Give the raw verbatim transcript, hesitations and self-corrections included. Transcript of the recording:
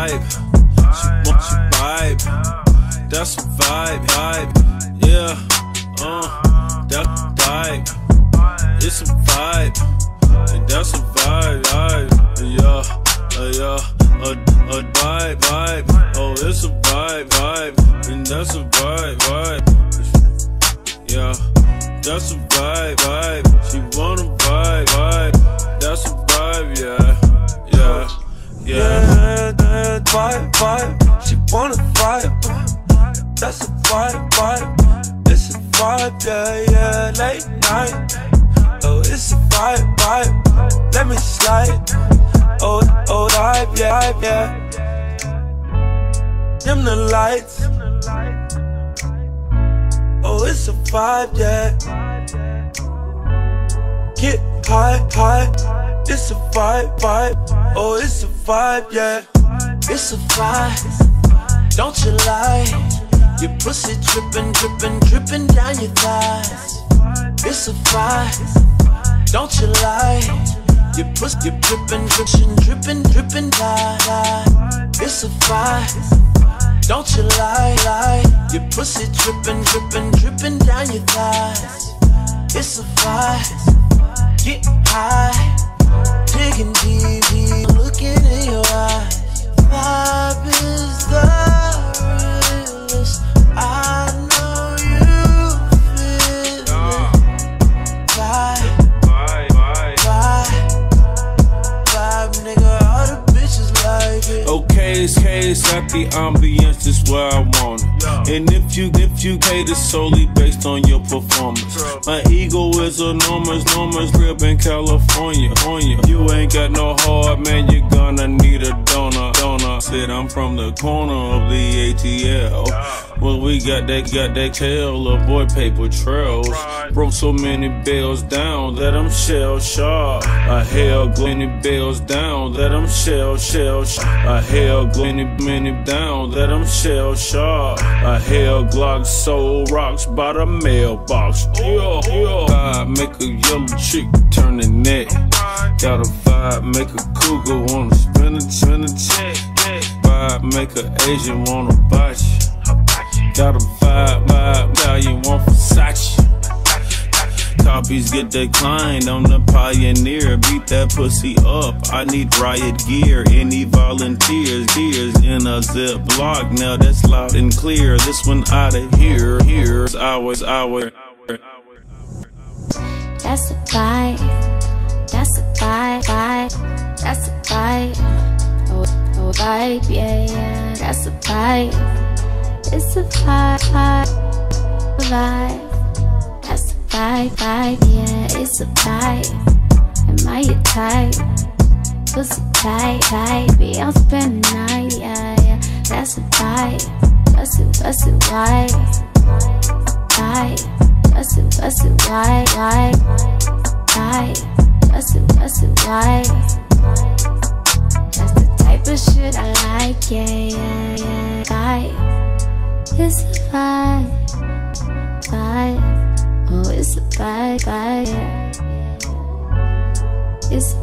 vibe. She want she vibe. That's a vibe, vibe. Yeah, uh, that vibe. It's a vibe, and that's a vibe, vibe. Yeah, uh, yeah, a, a vibe, vibe. Oh, it's a vibe, vibe, and that's a vibe, vibe. Yeah, that's a vibe, vibe. She want a vibe, vibe. That's a vibe, yeah, yeah, yeah. Yeah, that vibe, vibe. She want a vibe. That's a vibe, vibe. It's a vibe, yeah, yeah. Late night. Oh, it's a vibe, vibe. Let me slide. Oh, oh, vibe, yeah, yeah. Dim the lights. Oh, it's a vibe, yeah. Get high, high. It's a vibe, vibe. Oh, it's a vibe, yeah. It's a vibe. Don't you lie. Your pussy drippin', drippin', drippin' down your thighs. It's a vibe. Don't you lie. Your pussy, your drippin', drippin', drippin', drippin' down. It's a vibe. Don't you lie, lie. Your pussy drippin', drippin', drippin' down your thighs. It's a vibe. Get high, digging deep, deep, looking in your eyes. Vibe is the realest. I know you feel it. Vibe, vibe, vibe, vibe, nigga. All the bitches like it. Okay, it's case at the ambience, is where I want it. And if you, if you hate it solely based on your performance, my ego is enormous, enormous rib in California. You ain't got no heart, man, you're gonna need a donor. Donor said I'm from the corner of the A T L. Well, we got that, got that tail, avoid paper trails. Broke so many bells down that I'm shell shocked. I held many bells down that I'm shell shell. I held many many down that I'm shell shocked. I held Glock soul rocks by the mailbox. Yeah, yeah. Vibe make a yellow chick turn the neck. Got a vibe make a cougar wanna spin a spin a check. Vibe make a Asian wanna bite you. Got a vibe, vibe, now you want Versace. Copies get declined on the Pioneer. Beat that pussy up. I need riot gear. Any volunteers? Gears in a zip block. Now that's loud and clear. This one out of here. Here's ours, our. That's a vibe. That's a vibe, vibe. That's a vibe. Oh, oh, vibe, yeah, yeah. That's a vibe. It's a vibe, vibe, vibe. That's a vibe, vibe, yeah, it's a vibe. Am I your type? Pussy tight, tight, be on spend the night, yeah, yeah. That's a vibe, that's it, that's it, why? Vibe, that's it, that's it, why, why? Vibe, that's it, that's it, why? That's the type of shit I like, yeah, yeah, yeah. Vibe. It's a vibe, vibe. Oh, it's a vibe, vibe. It's a